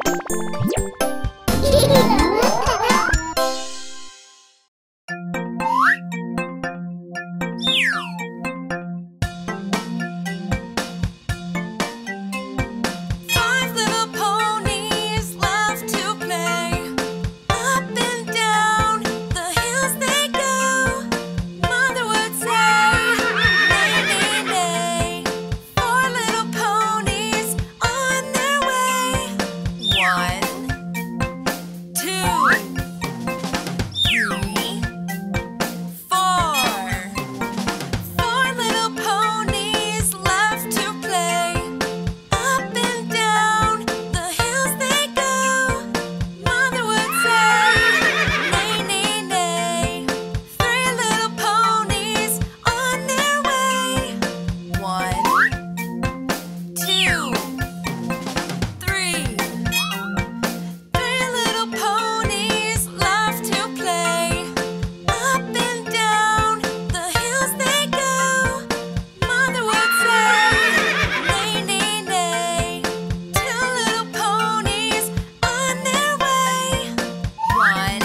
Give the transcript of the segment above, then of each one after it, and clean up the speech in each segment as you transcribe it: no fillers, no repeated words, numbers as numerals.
Five little ponies love to play. Up and down the hills they go. Mother would say, neigh, neigh, neigh. Four little ponies on their way. 1, 2, 3, 4. Four little ponies love to play. Up and down the hills they go. Mother would say, neigh, neigh, neigh. Three little ponies on their way. 1, 2, 3. Three little ponies love to play. Up and down the hills they go. Mother would say, neigh, neigh, neigh. Two little ponies on their way. 1,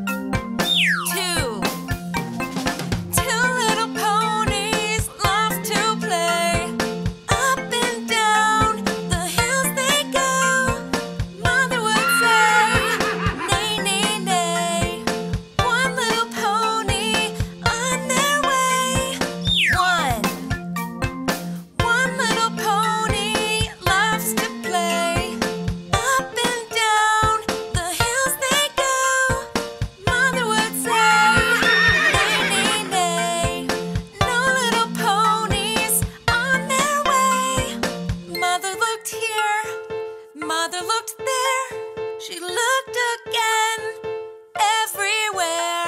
2. Two little ponies love to play. Up and down the hills they go. Mother would say, neigh, neigh, neigh. One little pony on their way. One little pony loves to play. Up and down the hills they go. Mother would say, neigh, neigh, neigh. No little ponies on their way. Mother looked here, Mother looked there. She looked again, everywhere.